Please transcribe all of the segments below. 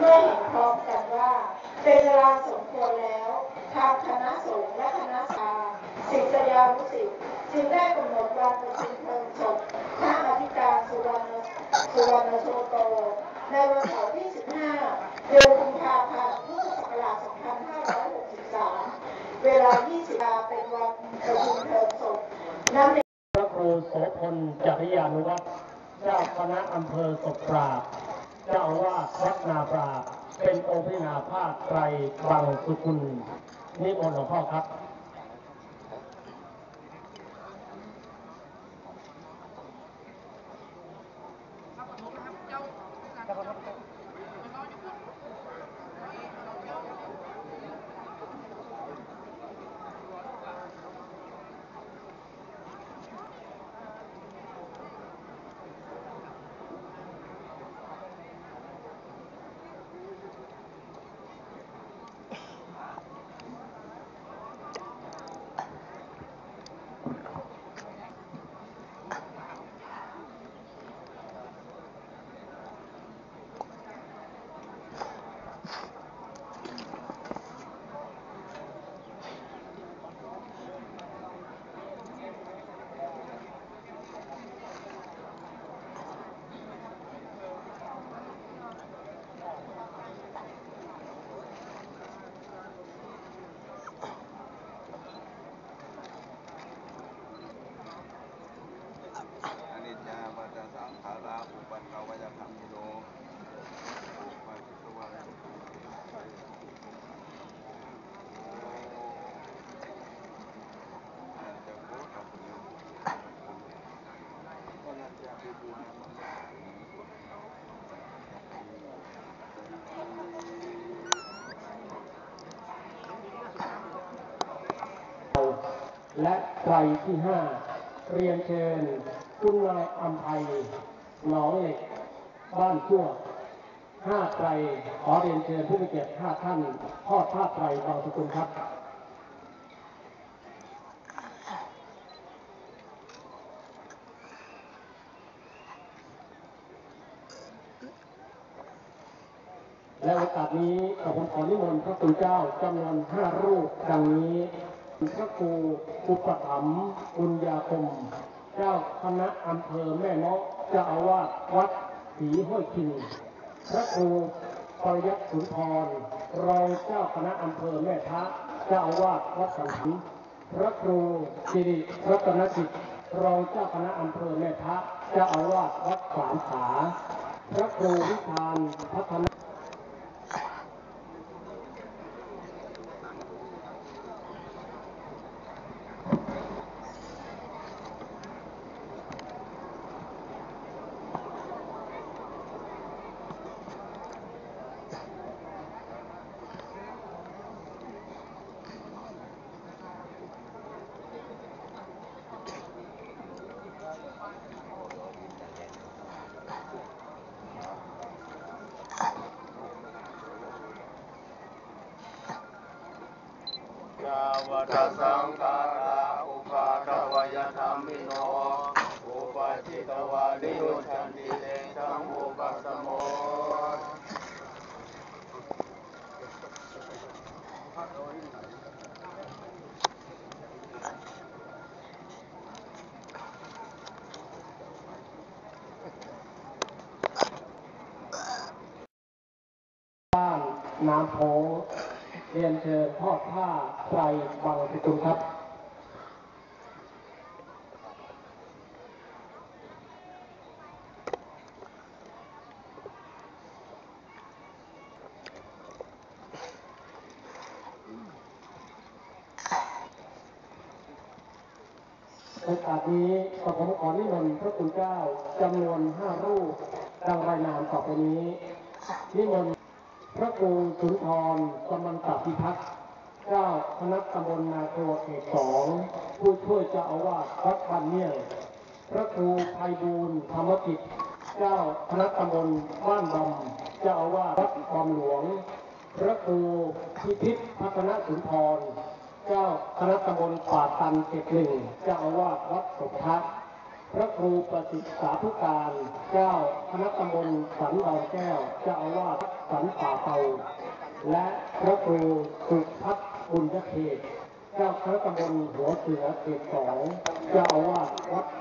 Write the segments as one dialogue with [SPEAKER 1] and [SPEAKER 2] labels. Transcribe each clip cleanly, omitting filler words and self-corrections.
[SPEAKER 1] มื่อเห็นพร้อมกันว่าเป็นเวลาสมควรแล้วทางคณะสงฆ์และคณะศิษยานุศิษย์จึงได้กำหนดวันประชุมเพลิงศพพระอธิการสุวรรณโชโตในวันเสาร์ที่ 15 เดือนกุมภาพันธ์ พุทธศักราช 2563 เวลา 20 นาฬิกาเป็นวันประชุมเพลิงศพ
[SPEAKER 2] พระครูโสพลจริยานุวัฒน์เจ้าคณะอำเภอศพปราบเจ้าอาวาสวัดนาปราบเป็นองค์พระนาภาคไตรบางสุกุลนิมนต์หลวงพ่อครับและไตรที่ 5เรียนเชิญคุณนายอัมภัยหนองเหล็กบ้านชั่ว5ไตรขอเรียนเชิญผู้มีเกียรติ5ท่านทอดผ้าไตรบางสกุลครับและโอกาสนี้ผมขอนิมนต์พระคุณเจ้าจำนวน5รูปดังนี้พระครูอุปถัมภ์บุญญาคมเจ้าคณะอำเภอแม่เมาะเจ้าอาวาสวัดศรีห้วยคิงพระครูปริยัติสุนทรรองเจ้าคณะอำเภอแม่ทะเจ้าอาวาสวัดสังขารพระครูสิริรัตนจิตรองเจ้าคณะอำเภอแม่ทะเจ้าอาวาสวัดสามขาพระครูวิชาญพัฒนา
[SPEAKER 3] วัฏสังขาราอุปาทวยธรรมิโนอุปาจิตวานิยุชันติเตชังอุปัสสโม
[SPEAKER 2] บ้านน้ำโพเรียนเชิญทอดผ้าไตรบางสกุลครับโอกาสนี้ผมขอนิมนต์พระคุณเจ้าจำนวน5รูปดังรายนามต่อไปนี้นิมนต์พระครูสุนทรสมันตพิพัฒน์เจ้าคณะตำบลนาโคเขต2ผู้ช่วยเจ้าอาวาสวัดบ้านเมี่ยงพระครูไพบูลย์ธรรมกิจเจ้าคณะตำบลบ้านดำเจ้าอาวาสวัดความหลวงพระครูพิพิธพัฒนสุนทรเจ้าคณะตำบลป่าตันเขต1เจ้าอาวาสวัดศพทัศน์พระครูประสิทธิสาธุการเจ้าคณะตำบลสันดอนแก้วเจ้าอาวาสสสันป่าเตาและพระครูสุพัฒน์บุญยเขตเจ้าคณะตำบลหัวเสือเขต2เจ้าอาวาสวัด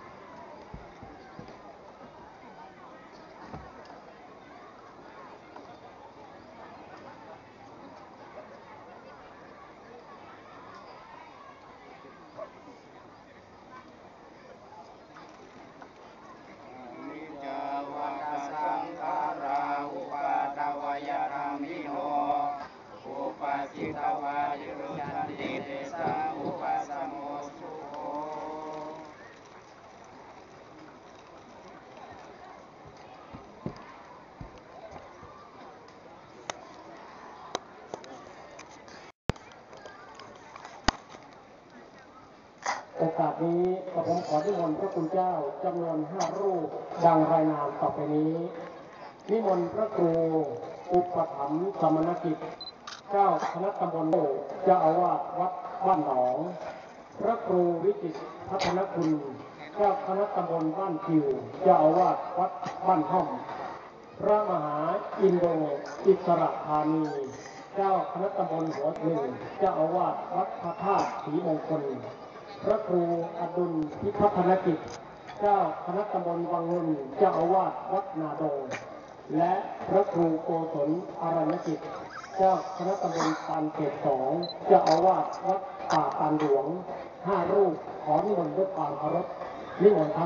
[SPEAKER 2] โอกาสนี้ผมขอนิมนต์พระคุณเจ้าจำนวน5 รูปดังรายนามต่อไปนี้นิมนต์พระครูอุปถัมภ์สมณกิจเจ้าคณะตำบลโลกเจ้าอาวาสวัดบ้านหนองพระครูวิจิตรพัฒนคุณเจ้าคณะตำบลบ้านคิวเจ้าอาวาสวัดบ้านห้อมพระมหาอินโดอิสระธานีเจ้าคณะตำบลหัวหนึ่งเจ้าอาวาสวัดพระธาตุศรีมงคลพระครูอดุลพิพัฒนกิจเจ้าคณะตำบลวังเงินเจ้าอาวาสวัดนาดงและพระครูโกศลอรัญกิจเจ้าคณะตำบลปานเขต2เจ้าอาวาสวัดป่าปานหลวง5 รูปขอนิมนต์ด้วยความเคารพนิมนต์ครับ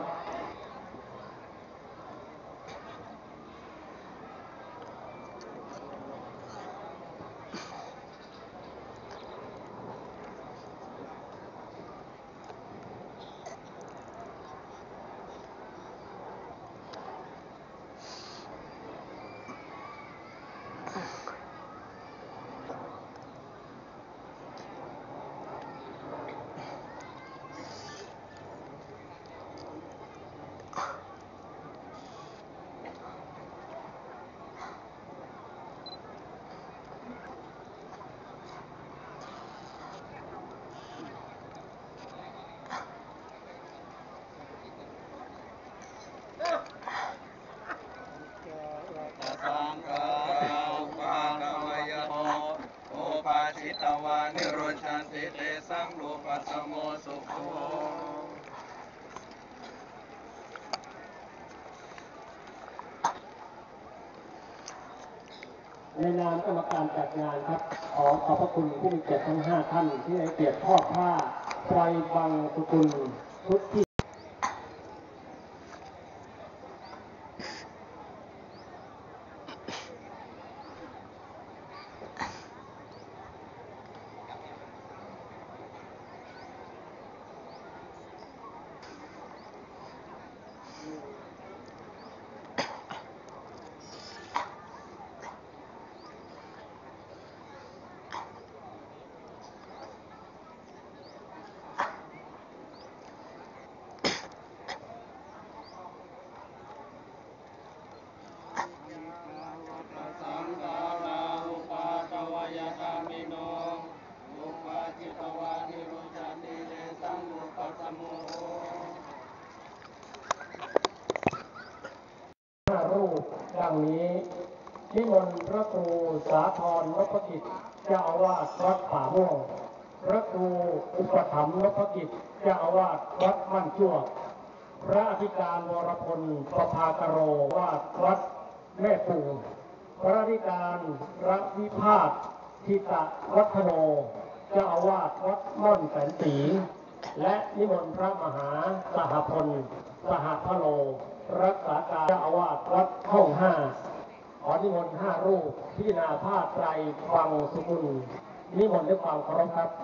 [SPEAKER 2] ในนามกรรมการจัดงานครับขอขอบพระคุณผู้มีเกียรติทั้ง5 ท่านที่ให้เกียรติทอดผ้าไตรบังสุกุลชุดที่ดังนี้นิมนต์พระครูสาธร นพกิจเจ้าอาวาสวัดป่าม่วงพระครูอุปถัมภ์นพกิจเจ้าอาวาสวัดบ้านชั่วพระอธิการวรพลประภากโรวาดวัดแม่ปูพระอธิการระวิภาสทิตะวัฒโนเจ้าอาวาสวัดม่อนแสนศรีและนิมนต์พระมหาสหพลสหพโลรักษาการเจ้าอาวาสวัดห้อง5ขอนิมนต์5 รูปพิจารณาผ้าไตรบังสุกุลนิมนต์ด้วยความเคารพครับ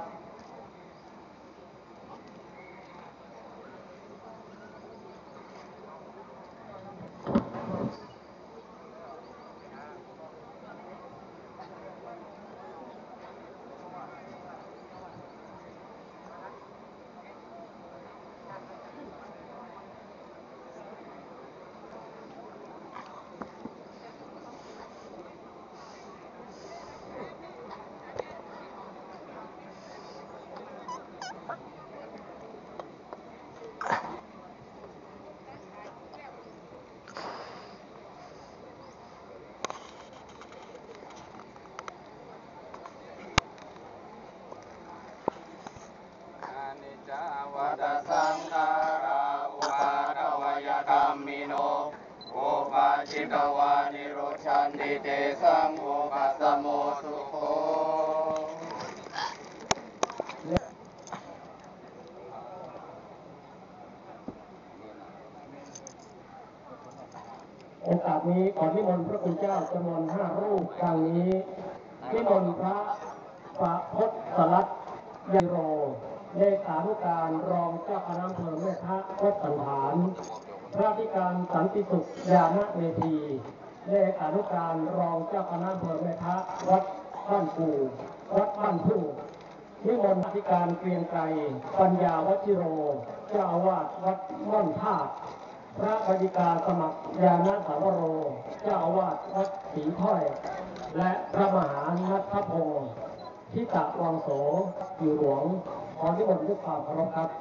[SPEAKER 2] นี้ขอนิมนต์พระคุณเจ้าจำนวน5 รูปดังนี้นิมนต์พระประพจน์สลัดยโรเลขานุการรองเจ้าคณะอำเภอแม่ทะวัดสันฐานพระธิการสันติสุขญาณเมธีเลขานุการรองเจ้าคณะอำเภอแม่ทะวัดบ้านปูวัดบ้านพึ่งนิมนต์อธิการเกรียงไกรปัญญาวชิโรเจ้าอาวาสวัดม่อนธาตุพระบดิการสมัครญาณสาวโรเจ้าอาวาสวัดศรีถ้อยและพระมหานัทพงศ์ทิตะวังโสอยู่หลวงขอนิมนต์ด้วยความเคารพครับ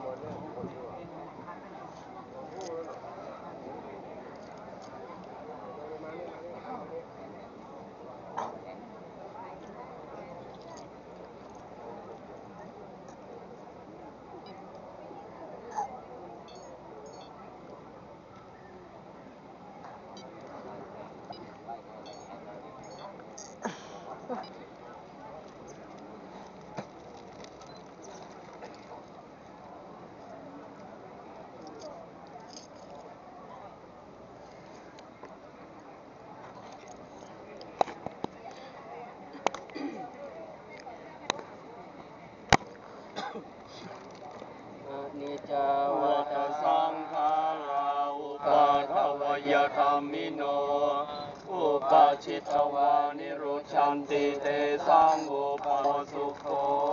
[SPEAKER 3] นิจาวัตสังขาราอุปาทวยธรรมิโนอุปาชิตวานิโรชันติเตสังโฆปะสุโข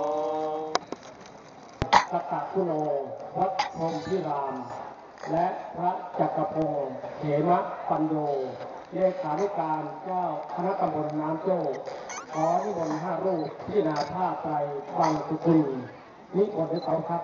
[SPEAKER 2] สัตตคุโลวัดพรหมพิรามและพระจักรพงศ์เขมะปัญโยเลขานุการเจ้าคณะตำบลน้ำโจ้ขอนิมนต์5 รูปที่นาท่าไตรวังสุกุลนิมนต์ด้วยเขาครับ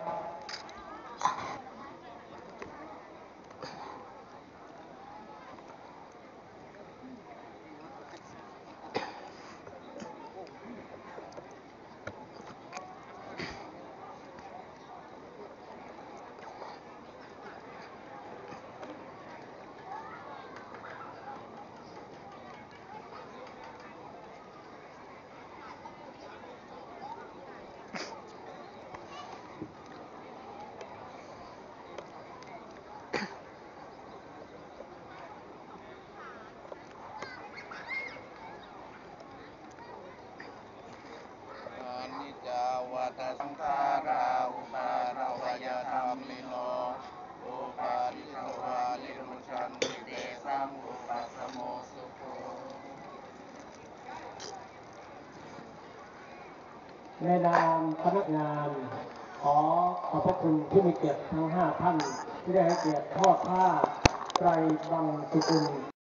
[SPEAKER 3] นิจาวัตสังขาราอุปาทวยธรรมิโนอุปาทิตวานิโรชันติเตสังโฆปัสสโมสุโข
[SPEAKER 2] ในนามพนักงานขอขอบพระคุณที่มีเกียรติทั้ง5 ท่านที่ได้ให้เกียรติทอดผ้าไตรวังสุกุล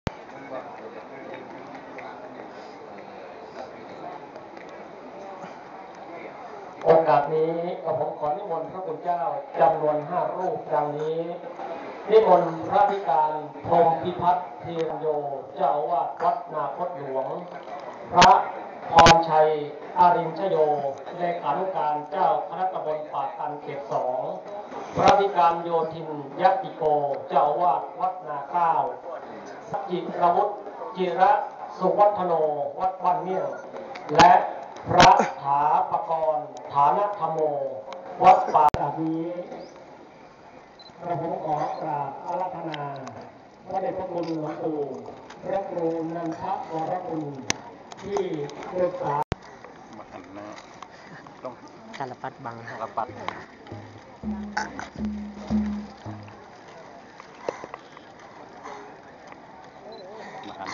[SPEAKER 2] โอกาสนี้ผมขอนิมนต์พระคุณเจ้าจำนวน5 รูปดังนี้นิมนต์พระธิการพรหมพิพัฒน์เทียนโยเจ้าอาวาสวัดนาคตหลวงพระพรชัยอารินชโยเลขานุการเจ้าคณะตำบลปากตันเขต 2พระธิการโยธินยติโกเจ้าอาวาสวัดนาข้าวจิรวุฒิจิระสุวัฒโนวัดบ้านเมี่ยงและพระถาปกรณ์ฐานธรรมโมวัดป่านี้กระผมขอกราบอาราธนาพระเดชพระคุณหลวงปู่พระครูนันทวรคุณที่ปรึกษา
[SPEAKER 3] มาหันหน้าต้อง
[SPEAKER 4] สารพัดบัง
[SPEAKER 3] สารพัดมาหัน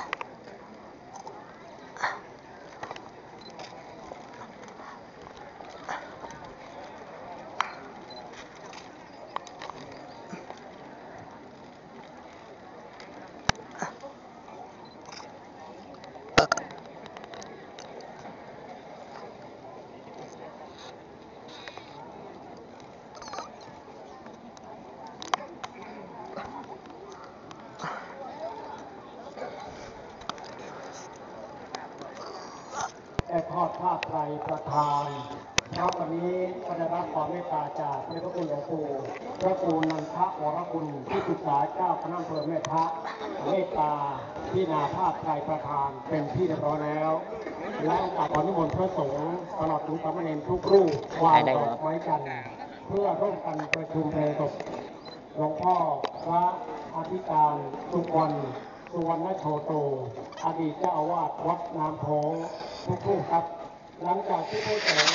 [SPEAKER 2] ได้ทอดผ้าไตรประทานเช้าวันนี้ก็ได้รับความเมตตาจากพระเดชพระคุณหลวงปู่พระครูนันทวรคุณที่ปรึกษาเจ้าคณะอำเภอแม่ทะเมตตาที่นาผ้าไตรประทานเป็นที่เรียบร้อยแล้วและโอกาสขอนิมนต์พระสงฆ์ตลอดถึงสามเณรทุกรูปวางดอกไม้จันทร์เพื่อร่วมกันประชุมเพลงศพหลวงพ่อพระอธิการสุวรรณสุวรรณโชโตอดีตเจ้าอาวาสวัดน้ำโพงทุกๆครับหลังจากที่ผู้เสด็จ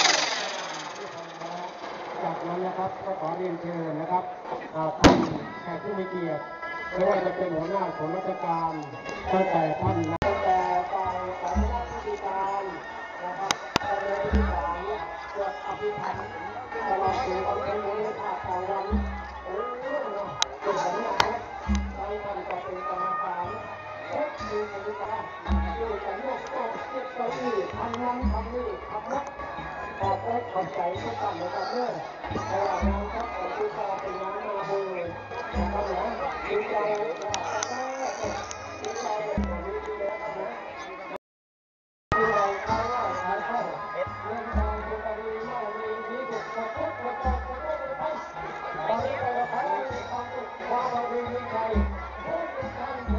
[SPEAKER 2] จากนั้นนะครับก็ขอเรียนเชิญนะครับท่านแขกผู้มีเกียรติไม่ว่าจะเป็นหัวหน้าส่วนราชการตั้งแต่ท่านตั้งแต่ฝ่ายสาธารณสุขการนะครับตำรวจที่3ตรวจอภิธรรมตลอดถึงการเป็นมือภาคการวันเป็นหัวหน้าบางท่านก็เป็นกรรมการมีบริการด้วยกันยกโต๊ะเก็บเก้าอี้ทำนั้นทำนี่ทำนั้นขอบคุณขอบใจทุกท่านนะครับเนี่ยเพราะว่างานครับของผู้ชายเป็นงานมาบูนะครับนะดีใจนะครับดีใจผมดีเลยครับนะดีใจเขาว่าขายเข้าเงินทองคุณตาดีมากมีที่สุดขอบคุณขอบคุณขอบคุณไปตอนนี้ไปแล้วครับความสุขความเราดีมีใจทุกท่านเถิด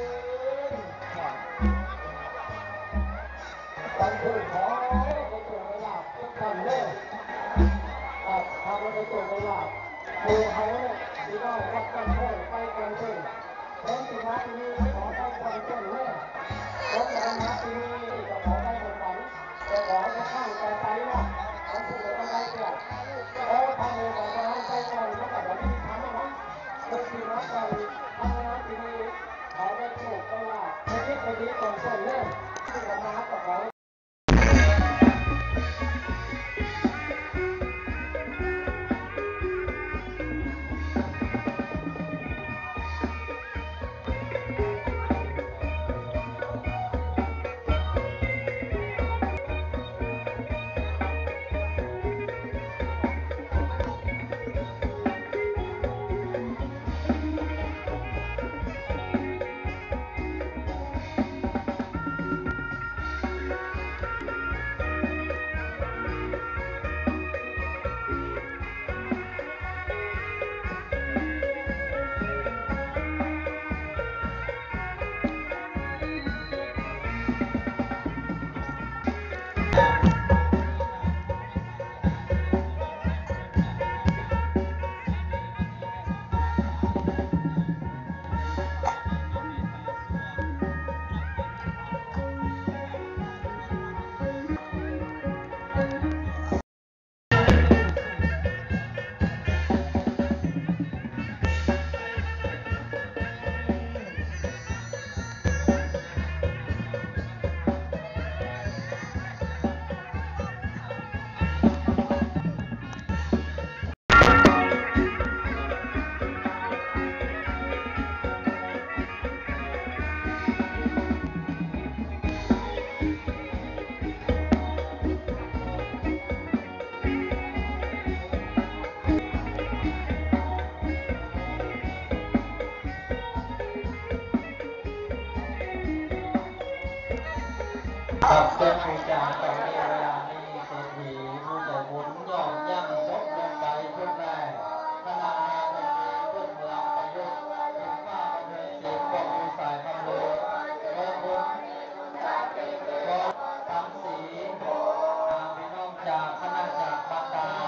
[SPEAKER 2] ท่านผู้ขอได้เจอเวลาทุกท่านเลยทำให้ได้เจอเวลาดูเขาเนี่ยที่ได้รับการเพิ่มไปกันเพิ่มแล้วสุดท้ายนี้ขอให้กันเพิ่มเลยแล้วแต่มาที่นี่จะขอให้เหมือนกันจะขอให้ข้างใจนะผมพูดเลยต้องได้เปรียบแล้วทำเลยแต่จะให้ใจกันแล้วแต่วันนี้ทำนะคือที่รักกันทำนะที่นี่ขอได้โชคได้ลาภไม่คิดไปดีก่อนส่วนเรื่องที่จะมาก็ขอ
[SPEAKER 4] ครับเป็นผู้จากตอนนี้เวลานี้เศรษฐีผู้ใจบุญยอมยั่งยกลงไปทุกแรกขณะนี้เป็นเมืองประยุกต์เป็นฟ้าประเทศสีปกมีสายคำเลือเมืองบุญก็ทำสีพี่น้องจากคณะจากบรรดา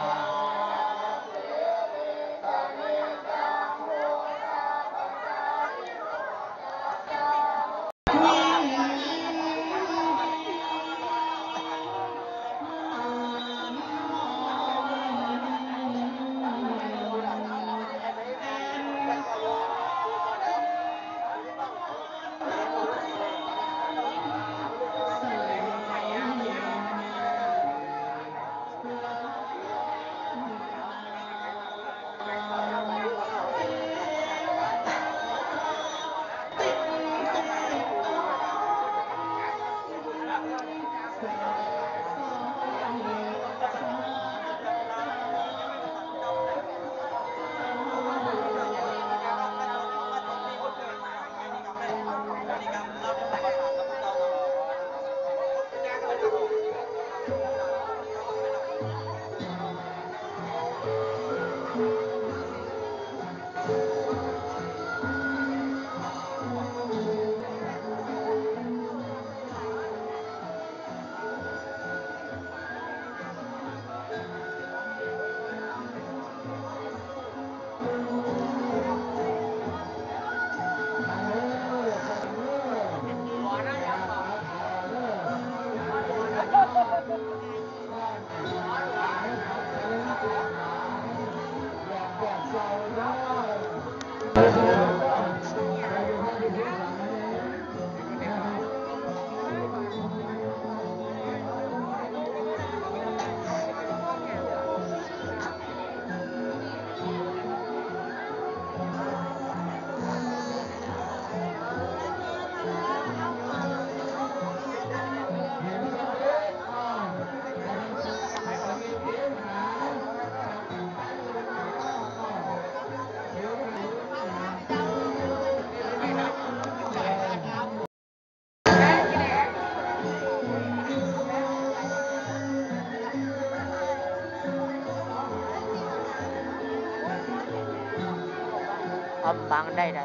[SPEAKER 5] อมบังได้ละ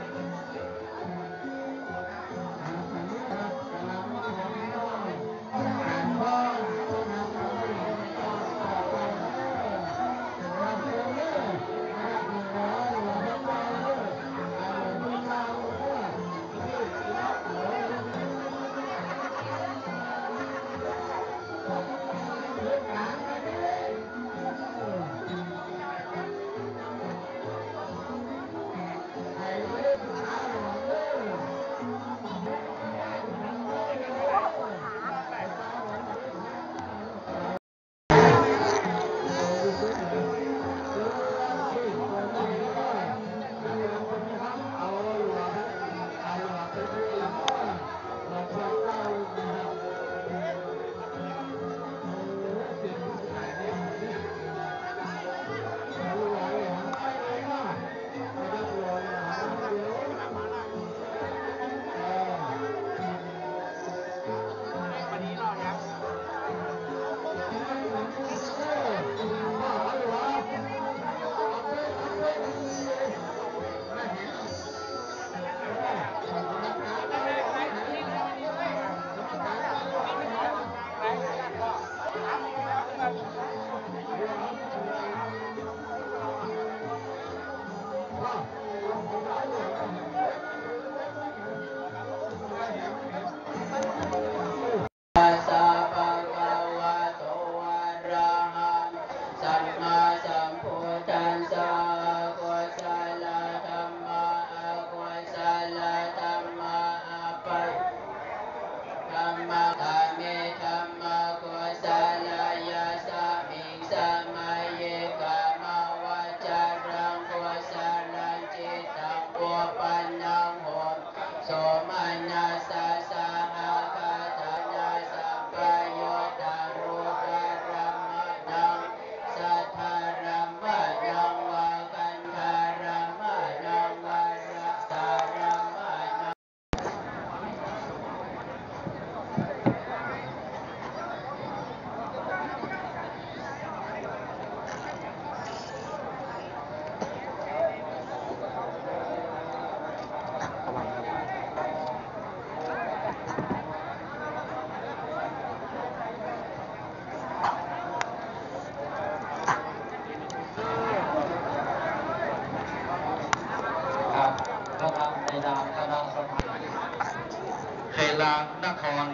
[SPEAKER 4] เขลางนคร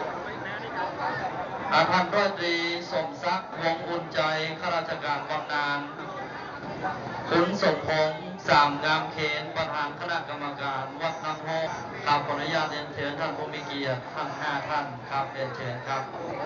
[SPEAKER 4] พันร้อยตรีสมศักดิ์วงศ์อุ่นใจข้าราชการบำนาญขุนสมพงษ์สามงามเขนประธานคณะกรรมการวัดน้ำโฮครับขออนุญาตเรียนเชิญท่านผู้มีเกียรติทั้ง5 ท่านครับเรียนเชิญครับ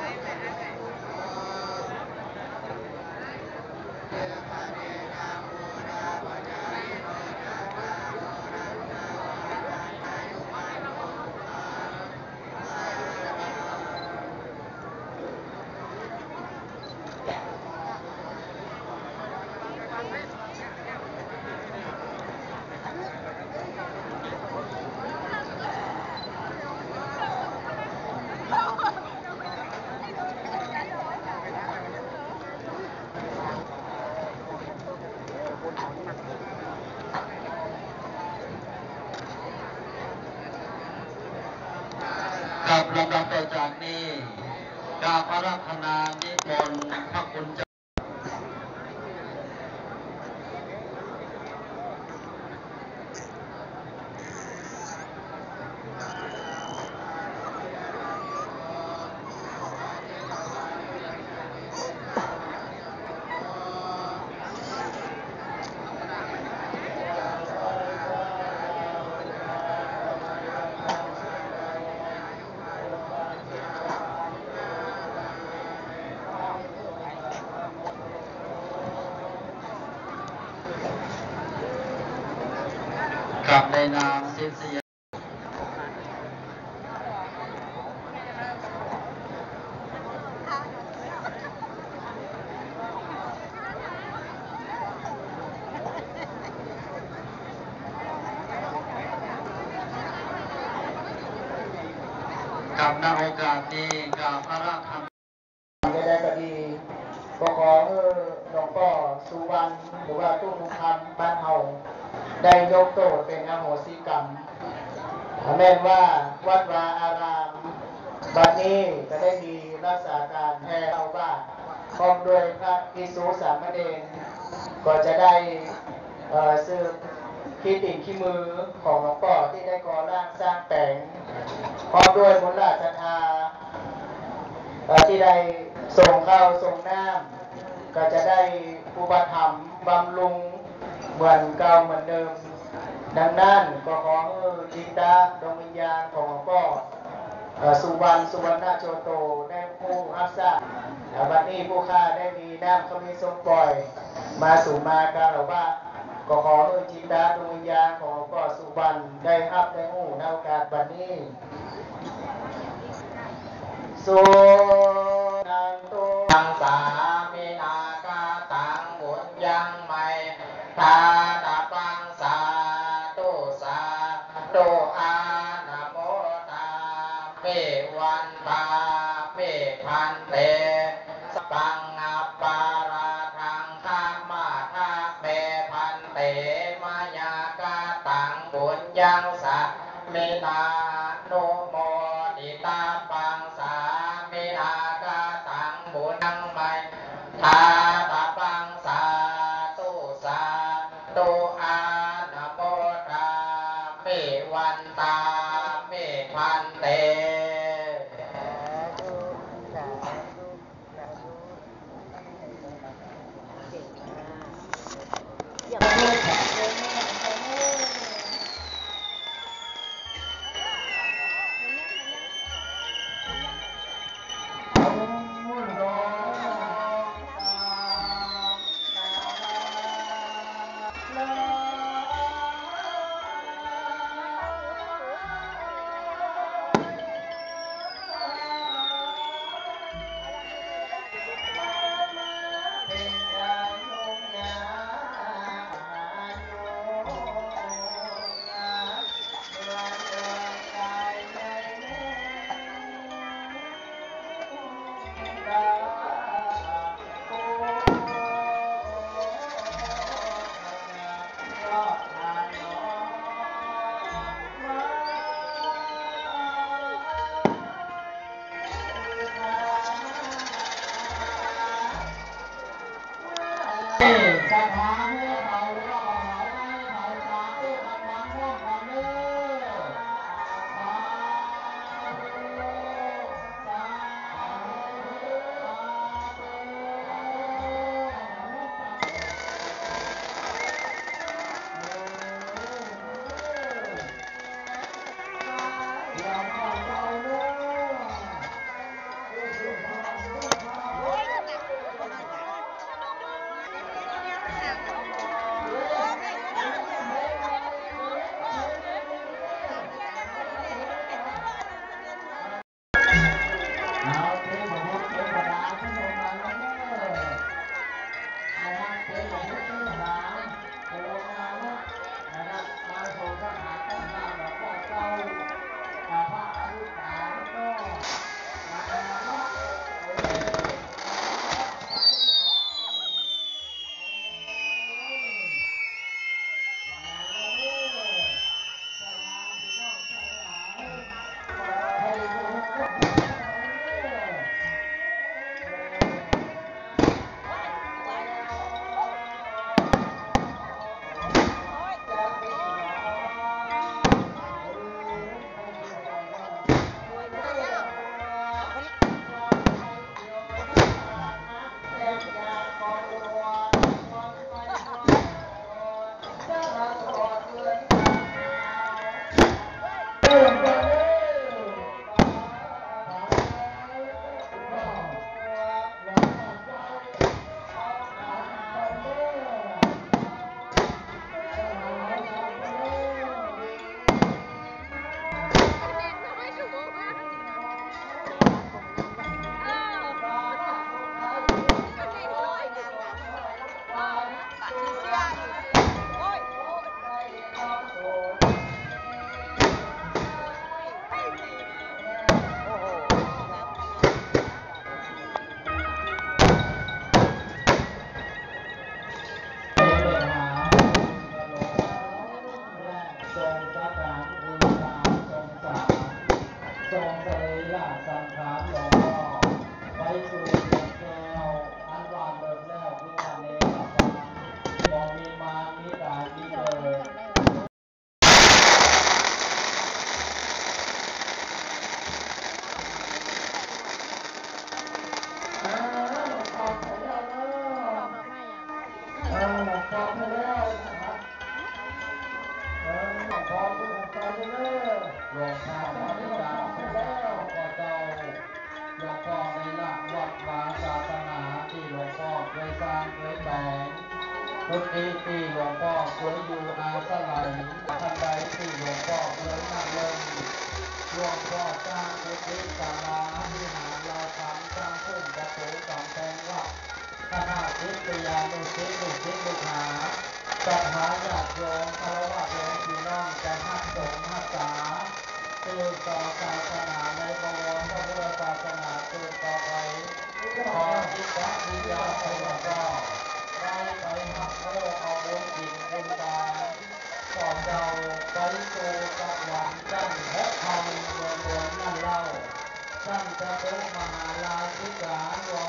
[SPEAKER 4] กับลำดับต่อจากนี้กราบอาราธนานิมนต์พระคุณเจ้ากับในนามศิษยากับณโอกาสนี้กับพระราช
[SPEAKER 6] ไม่ได้ก็ดีก็ขอหลวงพ่อสุวรรณหรือว่าตู้นุพันธ์บ้านเฮาได้ยกโทษเป็นอโหสิกรรมแม้ว่าวัดวาอารามบัดนี้ก็ได้มีรักษาการแทนชาวบ้านพร้อมด้วยพระภิกษุสามเณรก็จะได้สืบขี้ติ่งขี้มือของหลวงพ่อที่ได้ก่อร่างสร้างแปลงพร้อมด้วยบุญราชทานที่ได้ส่งข้าวส่งน้ำก็จะได้อุปถัมภ์บำรุงเหมือนเก่าเหมือนเดิมดังนั้นก็ขอจิตตาดวงวิญญาณของหลวงพ่อสุวรรณโจโตได้ผู้รับทราบบัดนี้ผู้ข้าได้มีน้ำเขามีทรงปล่อยมาสู่มาการหรือว่าก็ขอจิตตาดวงวิญญาณของหลวงพ่อสุวรรณได้รับได้หูในโอกาสบัดนี้สุนันตุตังสามินาคาตังบุญยังไม่ทาตาปังสาตุสาตุอานะโมตาเมวันตาเมพันเตสปังอัปปาราทังคามาทาเมพันเตมายากาตังบุญยังสัตมินาโนโมดิตาปังสามินากาตังบุญยังไม่ทาตาปังสาตุสาตุอานะโมตาเมวันตาเมพันเต
[SPEAKER 4] กุฏิที่หลวงพ่อเคยอยู่อาศัยทันใดที่หลวงพ่อเคยนั่งลงหลวงพ่อสร้างกุฏิศาลาวิหารเราทำสร้างพุ่มประตูกำแพงวัดคณะศิษยานุศิษย์ลูกศิษย์ลูกหาศรัทธาญาติโยมคารวะโยมพี่น้องจะฮักสงฆ์ฮักษาสืบต่อศาสนาในบวรพระพุทธศาสนาสืบต่อไปขอจิตวิญญาณของเราได้ไปหักโลกเอาบุญจิตบุญตาขอเจ้าไปสู่สวรรค์ชั้น6,000ดวงดวงนั่นเล่าชั้นจะตุมหาลาภิกาหลวง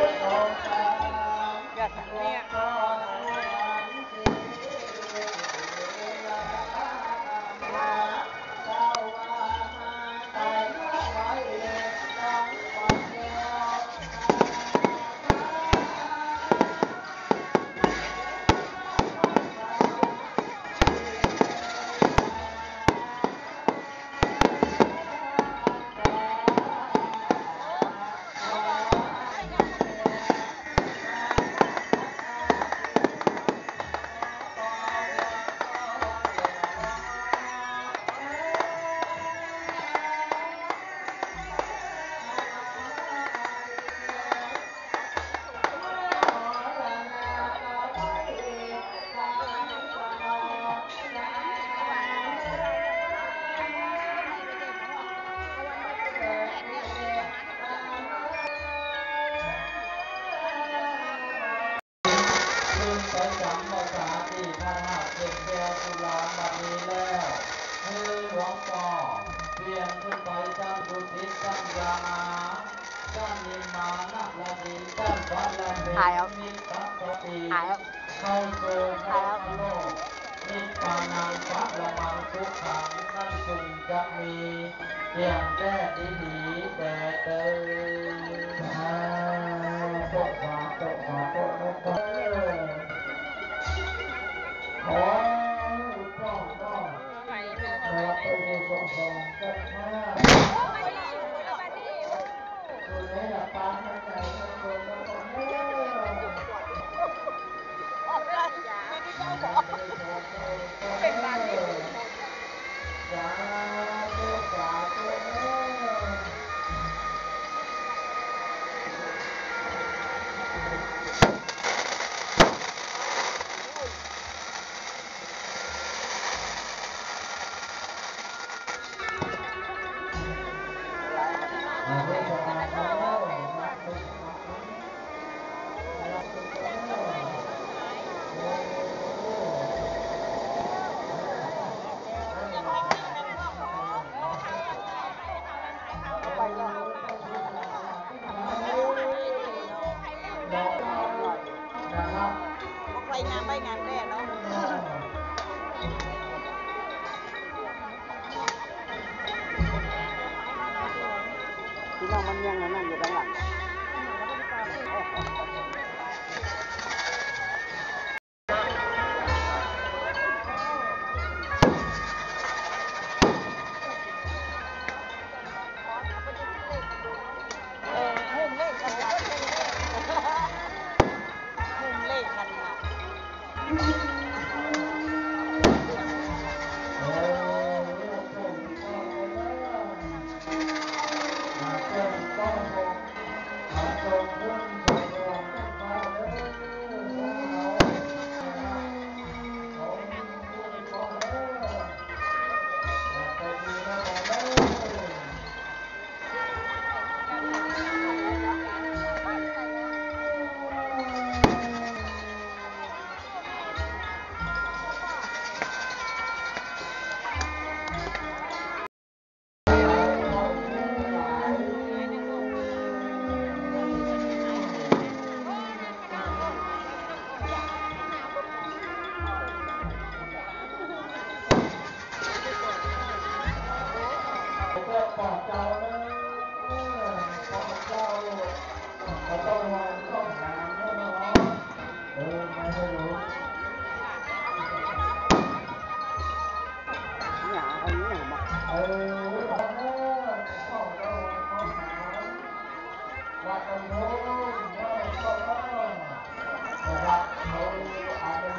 [SPEAKER 5] ถ่ายเอา
[SPEAKER 4] เข้าสู่พระโลกนิพพานังพระละมังทุกขังนั่นจึงจะมีเพียงแค่ดีๆแต่เติมโตขอโตขอโตโตขอขออุปถัมภ์น้องเราไปดูสงสารกันมาตัวนี้ละปานให้ใจตัวนี้
[SPEAKER 5] เป็นบ้านที่
[SPEAKER 4] สาธุสาธุ
[SPEAKER 5] ไปงานไปงานแน่เนาะพี่น้องมันยังนั่งอยู่ด้านหลังหุ่มเลขกันนะหุ่มเลขกันนะวัดตะโนวัดตะโนวัดเขาอนุ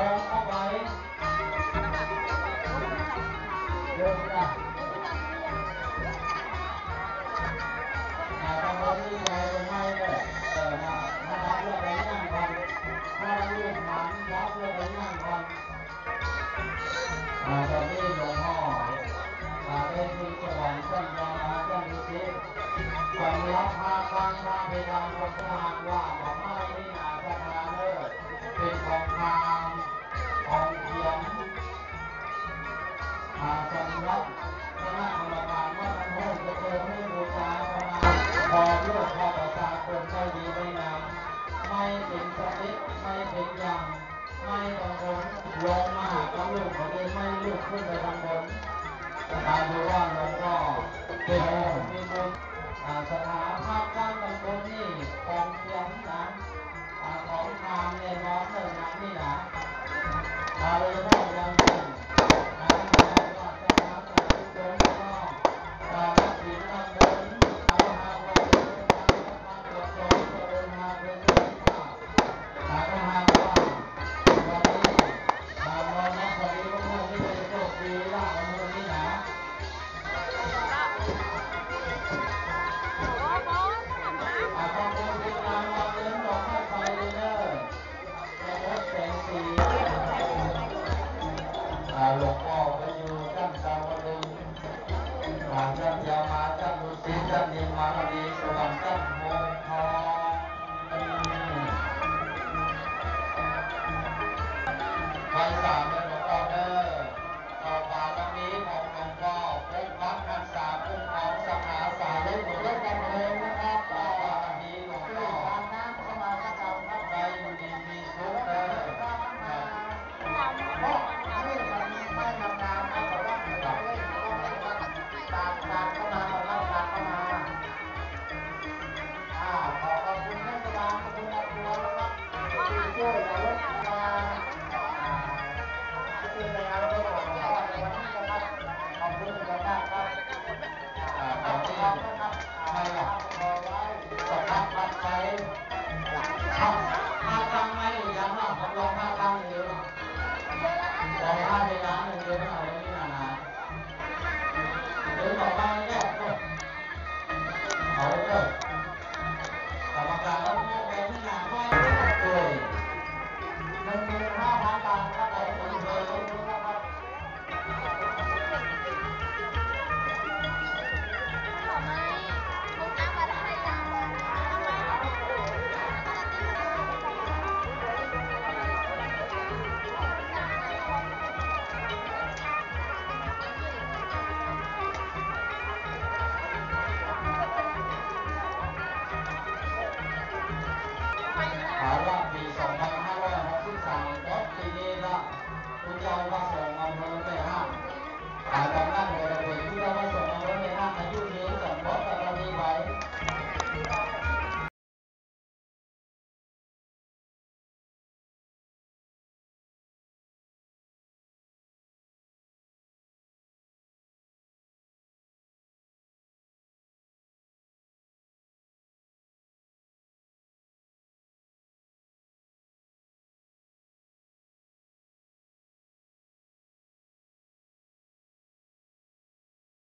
[SPEAKER 4] องเอาไว้เดินจ้ะทำวันนี้ไปไม่ได้ถ้ารับเรื่องไปนั่งก่อนถ้าลูกหลานรับเรื่องไปนั่งก่อนตอนนี้หลวงพ่อได้ที่สวรรค์ท่านยามาท่านฤาษีสำรับพาฟังพระเพดานของทางว่าดอกไม้นี่นาสถานเลิศเป็นของทางของเขียนสำรับคณะกรรมการวัดโพธิ์จะเปิดให้บูชาพระนามพอเลือกพอประชาชนไม่ดีไม่งามไม่เป็นสติไม่เป็นอย่างไม่ต้องผลลงมาหากำลูกเขาได้ไม่ลุกขึ้นไปทางบนมาดูว่าหลวงพ่อเป็นมีบุญสถาภาพด้านตำบลนี่ของเขียนนะของทางในน้องเนินน้ำนี่นะโดยเฉพาะยังยิ่งว่าสถาบันทุกคนก็นักศิลป์นักบุญเอาหาว่าเป็นการตรวจสอบตัวเองมาเป็นเรื่องมากถ้าหากว่าวันนี้เรานับพอดีว่าพวกที่เป็นโชคดีล่าของมือนี่นะหลวงพ่อไปอยู่ท่านสาวดึงท่านยามาท่านฤาษีท่านนิมมารดีสวรรค์ท่านโมงทองใครสามเป็นหลวงพ่อเด้อต่อบารมีของหลวงพ่อปกปักรักษาคุ้มครองสถาสาธุเลิศกันเลยนะครับต่อบารมีหลวงพ่อน้ำเข้ามาสักคำครับใจอยู่ดีมีสุขเด้อไม่ทำงานนะแต่ว่าเราเล่นก็ไม่ว่าตามเข้ามาเราตามเข้ามาขอบคุณเทศบาลขอบคุณครอบครัวนะครับที่ช่วยเรา